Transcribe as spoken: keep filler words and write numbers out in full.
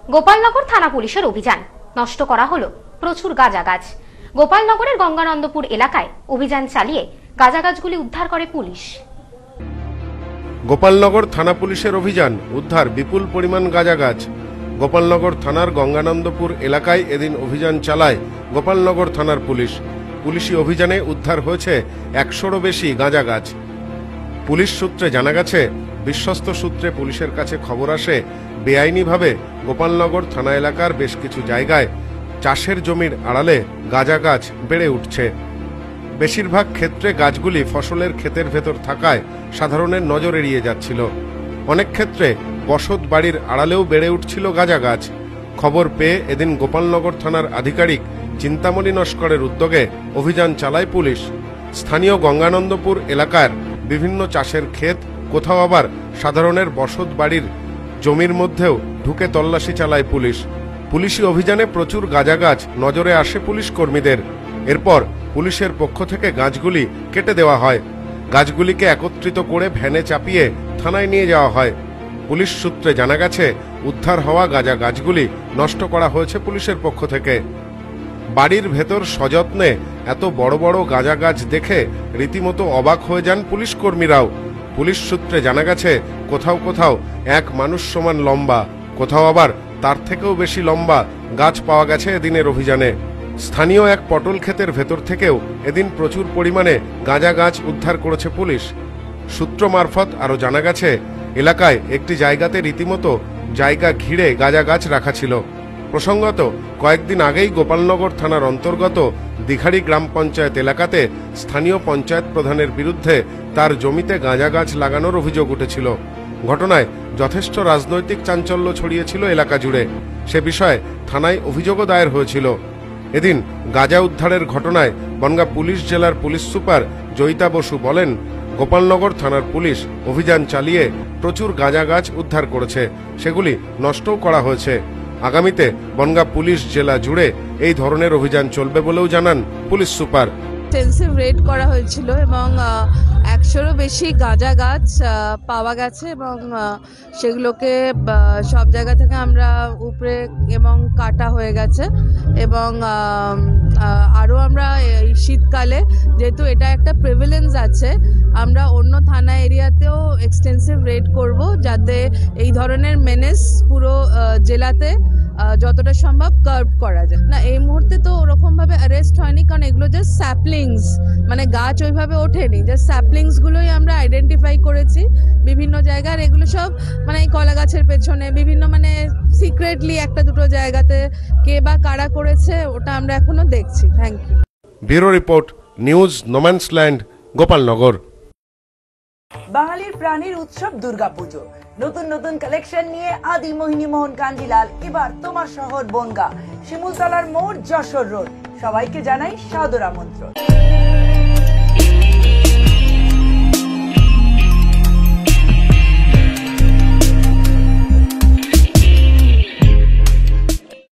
গোপালনগর থানা পুলিশের অভিযান, নষ্ট করা হলো প্রচুর গাঁজা গাছ। গোপালনগরের গঙ্গানন্দপুর এলাকায় অভিযান চালিয়ে গাঁজা গাছগুলি উদ্ধার করে পুলিশ। গোপালনগর থানা পুলিশের অভিযান, উদ্ধার বিপুল পরিমাণ গাঁজা গাছ। গোপালনগর থানার গঙ্গানন্দপুর এলাকায় এদিন অভিযান চালায় গোপালনগর থানার পুলিশ। পুলিশি অভিযানে উদ্ধার হয়েছে একশোরও বেশি গাঁজা গাছ। পুলিশ সূত্রে জানা গেছে, বিশ্বস্ত সূত্রে পুলিশের কাছে খবর আসে বেআইনিভাবে গোপালনগর থানা এলাকার বেশ কিছু জায়গায় চাষের জমির আড়ালে গাঁজা গাছ বেড়ে উঠছে। বেশিরভাগ ক্ষেত্রে গাছগুলি ফসলের ক্ষেতের ভেতর থাকায় সাধারণের নজর এড়িয়ে যাচ্ছিল। অনেক ক্ষেত্রে বসত বাড়ির আড়ালেও বেড়ে উঠছিল গাঁজা গাছ। খবর পেয়ে এদিন গোপালনগর থানার আধিকারিক চিন্তামণি নস্করের উদ্যোগে অভিযান চালায় পুলিশ। স্থানীয় গঙ্গানন্দপুর এলাকার বিভিন্ন চাষের ক্ষেত, কোথাও আবার সাধারণের বসত বাড়ির জমির মধ্যেও ঢুকে তল্লাশি চালায় পুলিশ। পুলিশি অভিযানে প্রচুর গাঁজা গাছ নজরে আসে পুলিশ কর্মীদের। এরপর পুলিশের পক্ষ থেকে গাছগুলি কেটে দেওয়া হয়। গাছগুলিকে একত্রিত করে ভ্যানে চাপিয়ে থানায় নিয়ে যাওয়া হয়। পুলিশ সূত্রে জানা গেছে, উদ্ধার হওয়া গাঁজা গাছগুলি নষ্ট করা হয়েছে পুলিশের পক্ষ থেকে। বাড়ির ভেতর সযত্নে এত বড় বড় গাঁজা গাছ দেখে রীতিমতো অবাক হয়ে যান পুলিশ কর্মীরাও। পুলিশ সূত্রে জানা গেছে, কোথাও কোথাও এক মানুষ সমান লম্বা, কোথাও আবার তার থেকেও বেশি লম্বা গাছ পাওয়া গেছে এদিনের অভিযানে। স্থানীয় এক পটল ক্ষেতের ভেতর থেকেও এদিন প্রচুর পরিমাণে গাঁজা গাছ উদ্ধার করেছে পুলিশ। সূত্র মারফত আরও জানা গেছে, এলাকায় একটি জায়গাতে রীতিমতো জায়গা ঘিরে গাঁজা গাছ রাখা ছিল। প্রসঙ্গত, কয়েকদিন আগেই গোপালনগর থানার অন্তর্গত দিঘাড়ি গ্রাম পঞ্চায়েত এলাকাতে স্থানীয় পঞ্চায়েত প্রধানের বিরুদ্ধে তার জমিতে গাঁজা গাছ লাগানোর অভিযোগ উঠেছিল। ঘটনায় যথেষ্ট রাজনৈতিক চাঞ্চল্য ছড়িয়েছিল এলাকা জুড়ে। সে বিষয়ে থানায় অভিযোগও দায়ের হয়েছিল। এদিন গাঁজা উদ্ধারের ঘটনায় বনগাঁ পুলিশ জেলার পুলিশ সুপার জয়িতা বসু বলেন, গোপালনগর থানার পুলিশ অভিযান চালিয়ে প্রচুর গাঁজা গাছ উদ্ধার করেছে, সেগুলি নষ্টও করা হয়েছে। আগামীতে বনগাঁ পুলিশ জেলা জুড়ে এই ধরনের অভিযান চলবে বলেও জানান পুলিশ সুপার। এক্সটেন্সিভ রেড করা হয়েছিল এবং একশোরও বেশি গাঁজা গাছ পাওয়া গেছে এবং সেগুলোকে সব জায়গা থেকে আমরা উপরে এবং কাটা হয়ে গেছে। এবং আরও আমরা এই শীতকালে, যেহেতু এটা একটা প্রিভিলেন্স আছে, আমরা অন্য থানা এরিয়াতেও এক্সটেন্সিভ রেড করব, যাতে এই ধরনের মেনেস পুরো জেলাতে যতটা সম্ভব কার্ভ করা যায়। না, এই মুহূর্তে তো ওরকম ভাবে অ্যারেস্ট হয়নি, কারণ এগুলো জাস্ট স্যাপলিংস, মানে গাছ ওইভাবে ওঠেনি, জাস্ট স্যাপলিংস গুলোই আমরা আইডেন্টিফাই করেছি বিভিন্ন জায়গার। এগুলো সব মানে এই কলা গাছের পেছনে বিভিন্ন মানে সিক্রেটলি একটা দুটো জায়গাতে কে বা কারা করেছে ওটা আমরা এখনো দেখছি। Thank you. Bureau report, news, no man's land, Gopalnagar. বাঙালির প্রাণীর উৎসব দুর্গাপুজো, নতুন নতুন কালেকশন নিয়ে আদি মোহিনী মোহন কান্ডিলাল এবার তোমার শহর বনগাঁ, শিমুলতলার মোড়, যশোর রোড। সবাইকে জানাই সাদর আমন্ত্রণ।